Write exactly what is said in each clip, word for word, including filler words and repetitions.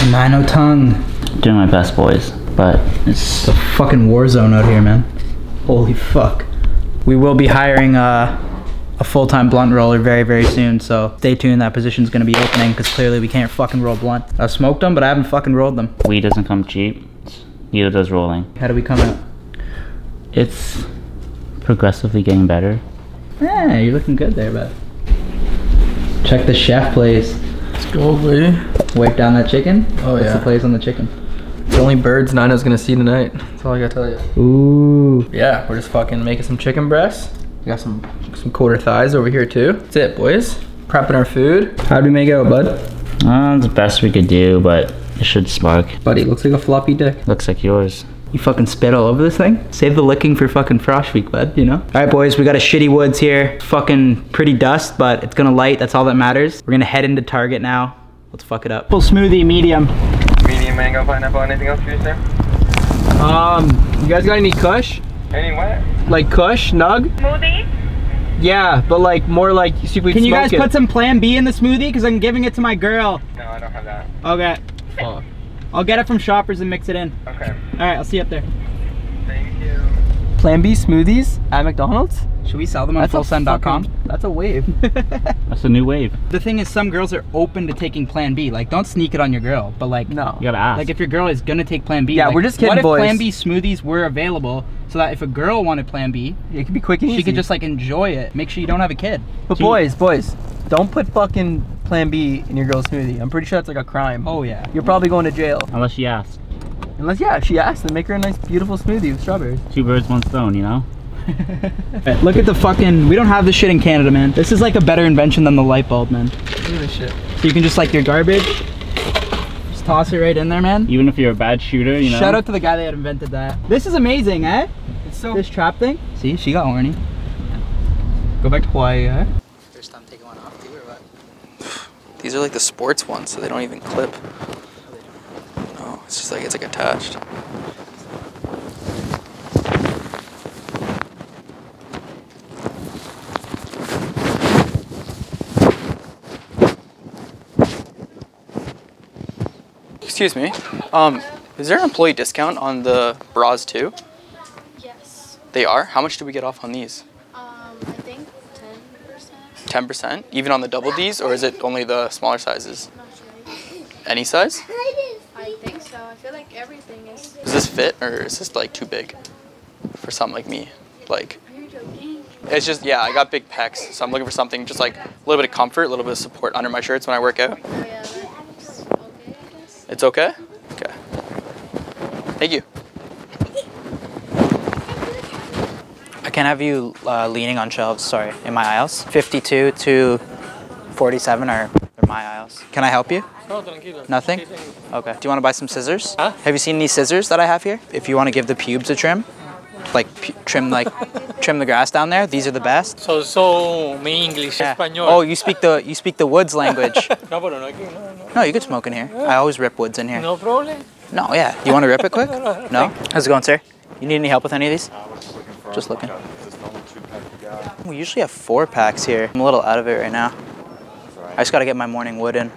Nino tongue. Doing my best, boys, but it's It's a fucking war zone out here, man. Holy fuck. We will be hiring uh, a full-time blunt roller very, very soon, so stay tuned. That position's gonna be opening because clearly we can't fucking roll blunt. I've smoked them, but I haven't fucking rolled them. weed doesn't come cheap. Neither does rolling. How do we come out? It's progressively getting better. Yeah, you're looking good there, bud. Check the chef plays. Let's go, baby. Wipe down that chicken. Oh, What's yeah. the plays on the chicken? The only birds Nina's gonna see tonight. That's all I gotta tell you. Ooh. Yeah, we're just fucking making some chicken breasts. We got some some quarter thighs over here too. That's it, boys. Prepping our food. How'd we make out, bud? Uh, it's the best we could do, but it should spark. Buddy, looks like a floppy dick. Looks like yours. You fucking spit all over this thing? Save the licking for fucking frost week, bud, you know? All right, boys, we got a shitty woods here. Fucking pretty dust, but it's gonna light. That's all that matters. We're gonna head into Target now. Let's fuck it up. Full smoothie, medium. Medium mango, pineapple, anything else for you, sir? Um, you guys got any Kush? Any what? Like Kush, Nug? Smoothie? Yeah, but like more like you see we Can you guys smoke put it. some Plan B in the smoothie? Because I'm giving it to my girl. No, I don't have that. Okay. Fuck. I'll get it from Shoppers and mix it in. Okay. All right, I'll see you up there. Thank you. Plan B smoothies at McDonald's? Should we sell them on That's a full send dot com? fucking- That's a wave. That's a new wave. The thing is, some girls are open to taking Plan B. Like, don't sneak it on your girl, but like, No. You gotta ask. like if your girl is gonna take Plan B, Yeah, like, we're just kidding, what if boys. Plan B smoothies were available so that if a girl wanted Plan B, It could be quick and easy. she could just like enjoy it. Make sure you don't have a kid. But So- boys, boys, don't put fucking Plan B in your girl's smoothie. I'm pretty sure that's like a crime. Oh yeah. You're probably going to jail. Unless she asks. Unless, yeah, if she asks, then make her a nice, beautiful smoothie with strawberries. Two birds, one stone, you know? Right, look at the fucking. We don't have this shit in Canada, man. This is like a better invention than the light bulb, man. Look at this shit. So you can just like your garbage, just toss it right in there, man. Even if you're a bad shooter, you know? Shout out to the guy that invented that. This is amazing, eh? It's so... This trap thing. See, she got horny. Go back to Hawaii, eh? First time taking one off, too, or what? These are like the sports ones, so they don't even clip. No, it's just like it's like attached. Excuse me. Um, is there an employee discount on the bras too? Yes. They are? How much do we get off on these? Um, I think ten percent. ten percent? Even on the double Ds, or is it only the smaller sizes? Not sure. Any size? I think so. I feel like everything is. Does this fit, or is this like too big for something like me? Like, Are you joking? it's just, yeah, I got big pecs, so I'm looking for something just like a little bit of comfort, a little bit of support under my shirts when I work out. Oh yeah, that's okay, I guess. It's okay? Okay. Thank you. I can't have you uh, leaning on shelves, sorry, in my aisles. fifty-two to forty-seven are, are my aisles. Can I help you? No, tranquilo. Nothing? Okay. Do you want to buy some scissors? Huh? Have you seen these scissors that I have here? If you want to give the pubes a trim, like pu trim like trim the grass down there, these are the best. So, so, mi English, Yeah. español. Oh, you speak the you speak the woods language. No, pero no, aquí, no, no. No, you could smoke in here. I always rip woods in here. No problem. No, yeah. You want to rip it quick? No? How's it going, sir? You need any help with any of these? Just looking. We usually have four packs here. I'm a little out of it right now. I just got to get my morning wood in.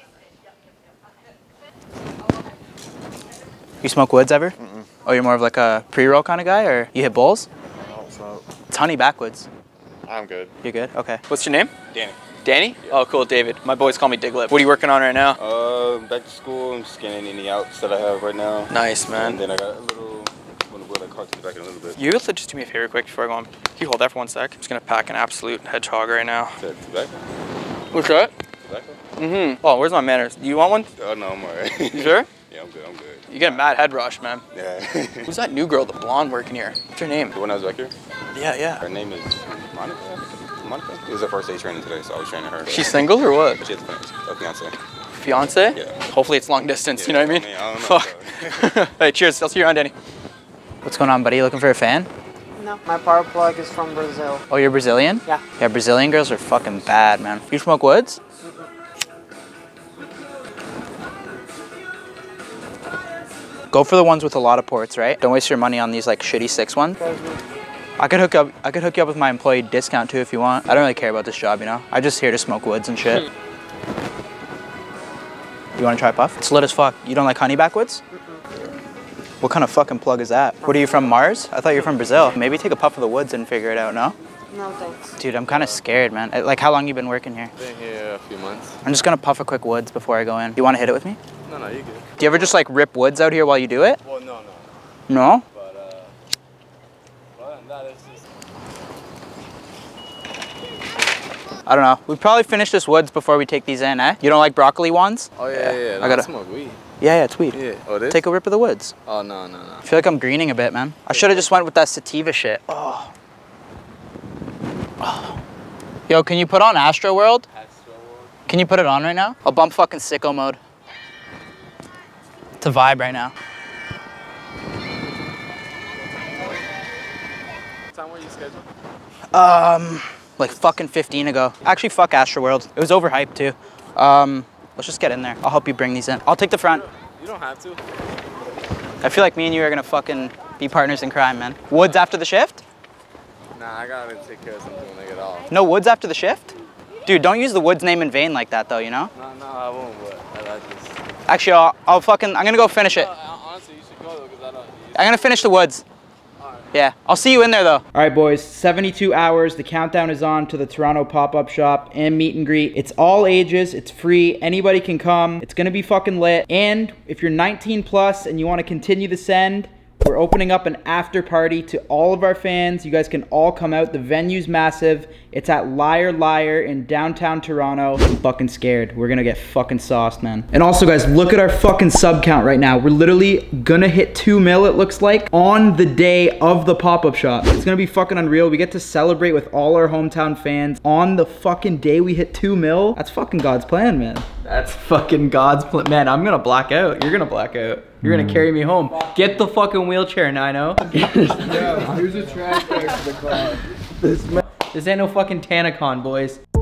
You smoke woods ever? Mm-mm. Oh, you're more of like a pre-roll kind of guy, or you hit bowls? No, what's up? It's honey backwoods. I'm good. You're good? Okay. What's your name? Danny. Danny? Yeah. Oh, cool, David. My boys call me Diglett. What are you working on right now? Uh, back to school. I'm just getting any outs that I have right now. Nice, man. And then I got a little, I'm gonna wheel that car to the back in a little bit. You could just do me a favor quick before I go on. Can you hold that for one sec? I'm just gonna pack an absolute hedgehog right now. To the back? What's that? Back? Mm-hmm. Oh, where's my manners? Do you want one? Oh, no, I'm alright. You sure? Yeah, I'm good, I'm good. You get a mad head rush, man. Yeah. Who's that new girl, the blonde working here? What's her name? The one that was back here? Yeah, yeah. Her name is Monica? Monica? It was her first day training today, so I was training her. She's single or what? She has a fiance. Fiance? Yeah. Hopefully it's long distance, Yeah, you know what I mean? I don't know, Fuck. Hey, cheers. I'll see you around, Danny. What's going on, buddy? You looking for a fan? No, my power plug is from Brazil. Oh, you're Brazilian? Yeah. Yeah, Brazilian girls are fucking bad, man. You smoke woods? Go for the ones with a lot of ports, right? Don't waste your money on these like shitty six ones. I could hook up. I could hook you up with my employee discount too if you want. I don't really care about this job, you know. I'm just here to smoke woods and shit. You wanna try puff? It's lit as fuck. You don't like honey backwoods? What kind of fucking plug is that? What are you from, Mars? I thought you were from Brazil. Maybe take a puff of the woods and figure it out, no? No thanks. Dude, I'm kind of scared, man. Like, how long you been working here? Been here a few months. I'm just gonna puff a quick woods before I go in. You wanna hit it with me? No, no, you good. Do you ever just like rip woods out here while you do it? Well, no, no. No? But, uh, other than that, it's just... I don't know. We probably finish this woods before we take these in, eh? You don't like broccoli wands? Oh, yeah, yeah, yeah. No, I gotta smoke weed. Yeah, yeah, it's weed. Yeah. Oh, it is? Take a rip of the woods. Oh, no, no, no. I feel like I'm greening a bit, man. I should have just went with that sativa shit. Oh. Oh. Yo, can you put on Astro World? Astro World? Can you put it on right now? I'll bump fucking sicko mode. It's a vibe right now. What time were you scheduled? Um, like fucking fifteen ago. Actually, fuck Astro World. It was overhyped too. Um, let's just get in there. I'll help you bring these in. I'll take the front. You don't have to. I feel like me and you are gonna fucking be partners in crime, man. Woods after the shift? Nah, I gotta take care of something when I get off. No woods after the shift? Dude, don't use the woods name in vain like that though, you know? No, no, I won't, but I, I just... Actually, I'll, I'll fucking, I'm gonna go finish it. No, honestly, you should go though, because I don't... I'm gonna finish the woods. Yeah, I'll see you in there though. All right, boys, seventy-two hours. The countdown is on to the Toronto pop-up shop and meet and greet. It's all ages, it's free, anybody can come. It's gonna be fucking lit. And if you're nineteen plus and you wanna continue the send, we're opening up an after party to all of our fans. You guys can all come out. The venue's massive. It's at Liar Liar in downtown Toronto. I'm fucking scared. We're gonna get fucking sauced, man. And also, guys, look at our fucking sub count right now. We're literally gonna hit two mil, it looks like, on the day of the pop-up shop. It's gonna be fucking unreal. We get to celebrate with all our hometown fans on the fucking day we hit two mil. That's fucking God's plan, man. That's fucking God's plan. Man, I'm gonna black out. You're gonna black out. You're gonna carry me home. Get the fucking wheelchair, Nino. Here's a trash bag for the car. This ain't no fucking Tanacon, boys.